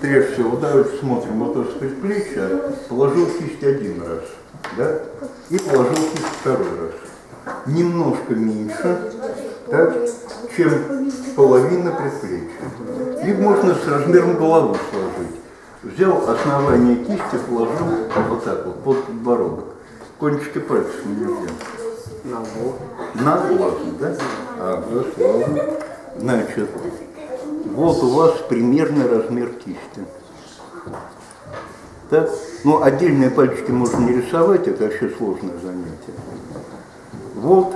прежде всего, давайте смотрим вот это с предплечья, положил кисть один раз, да, и положил кисть второй раз. Немножко меньше, так, чем половина предплечья. И можно с размером головы сложить. Взял основание кисти, положил вот так вот, под подбородок. Кончики пальцев нельзя. На глаз. На глаз, да? Ага, славно. Значит, вот у вас примерный размер кисти. Так? Ну, отдельные пальчики можно не рисовать, это вообще сложное занятие. Вот.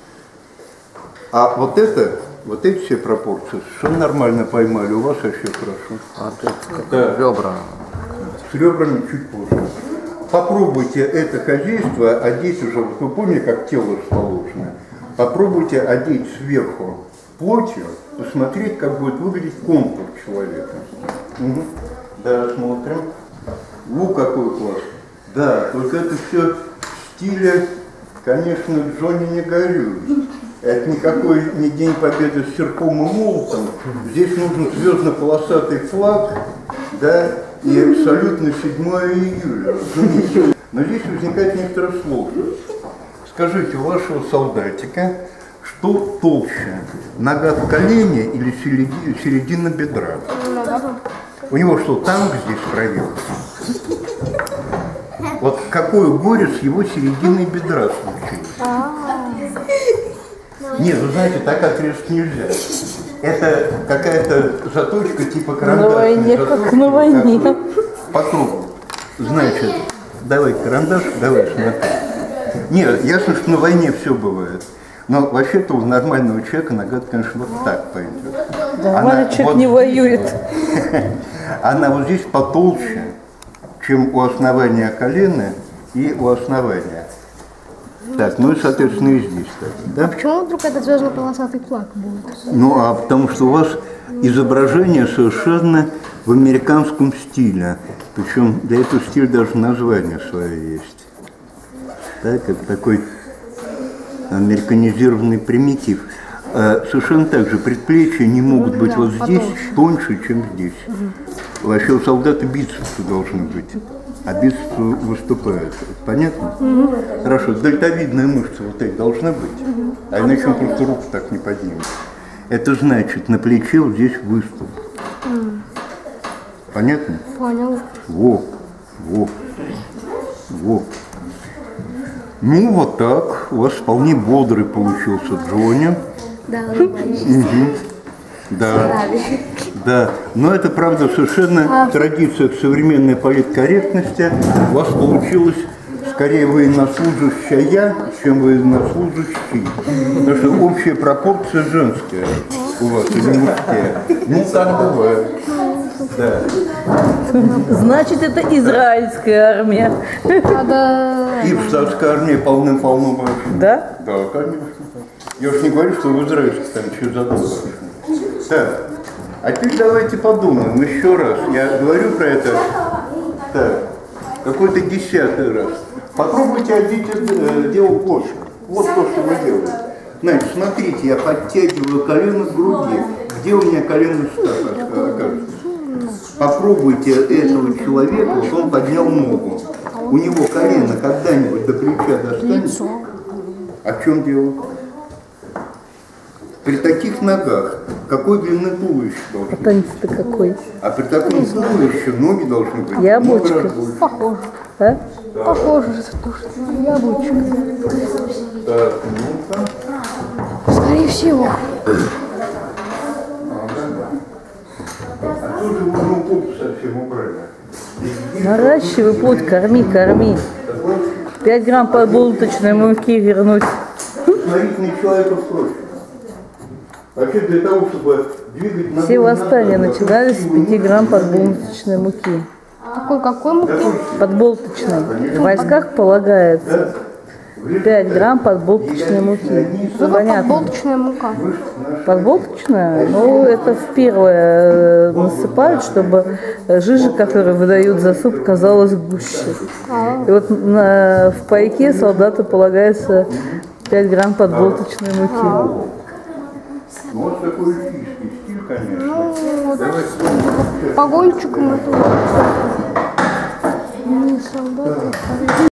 А вот эти все пропорции совершенно нормально поймали, у вас вообще хорошо. А тут Да. ребра. С ребрами чуть позже. Попробуйте это хозяйство одеть уже, вы поняли, как тело расположено. Попробуйте одеть сверху плотью, посмотреть, как будет выглядеть контур человека. Угу. Да, смотрим. Какой класс. Да, только это все в стиле, конечно, Джонни не горюй. Это никакой не День Победы с серпом и молотом. Здесь нужен звездно-полосатый флаг, да, и абсолютно 7 июля. Но здесь возникает некоторая сложность. Скажите, у вашего солдатика, что толще, нога в колене или середина бедра? У него что, танк здесь проехал? Вот какое горе с его серединой бедра случилось? Нет, вы знаете, так отрезать нельзя. Это какая-то заточка типа карандашная. На войне, заточка, как на войне. По кругу. Значит, давай карандаш, давай смотри. Нет, ясно, что на войне все бывает. Но вообще-то у нормального человека нога, конечно, вот так пойдет. Нормальный человек не воюет. Она вот здесь потолще, чем у основания колена и у основания. Так, ну и, соответственно, и здесь. Так, да? А почему вдруг этот звездно-полосатый флаг будет? Ну, а потому что у вас изображение совершенно в американском стиле. Причем для этого стиля даже название свое есть. Так, это такой американизированный примитив. Совершенно так же предплечья не могут быть вот здесь тоньше, чем здесь. Вообще у солдата бицепсы должны быть, а бицепсы выступают. Понятно? Хорошо, дельтовидная мышца вот эта должна быть, а иначе он просто руку так не поднимет. Это значит, на плече вот здесь выступ. Понятно? Понял. Во. Ну, вот так. У вас вполне бодрый получился Джонни. Да, Да. Но это, правда, совершенно традиция к современной политкорректности. У вас получилось скорее военнослужащая, чем военнослужащий. Потому что общая пропорция женская у вас, или мужская. Ну, так бывает. Да. Значит, это израильская армия. И в царской армии полным-полно больше. Да? Да, конечно. Я уж не говорю, что в израильской там через одно. Так, а теперь давайте подумаем еще раз. Я говорю про это так, какой-то 10-й раз. Попробуйте одеть это дело площадь. Вот то, что вы делаете. Значит, смотрите, я подтягиваю колено к груди. Где у меня колено окажется? Попробуйте этого человека, вот он поднял ногу. У него колено когда-нибудь до плеча достанет? А в чем дело? При таких ногах какой длины туловище должно быть? Танец-то какой? А при таком туловище ноги должны быть. Яблочко. Похоже. А? Похоже, что яблочко. Так, ну-ка. Скорее всего. А тоже можно попу совсем убрали. Наращивай плоть, корми. 5 грамм подболточной муки вернуть. Смотрите на человека проще. Вообще для того, чтобы двигать ногу. Все восстания начинались с 5 грамм подболточной муки. Какой муки? Подболточной. В войсках полагается 5 грамм подболточной муки. Понятно. Подболточная мука. Подболточная? Ну, это в первое насыпают, чтобы жижа, которую выдают за суп, казалась гуще. И вот в пайке солдату полагается 5 грамм подболточной муки. Вот такой фишки, стиль конечно. Ну, вот Давай погонщиком это не солдат, а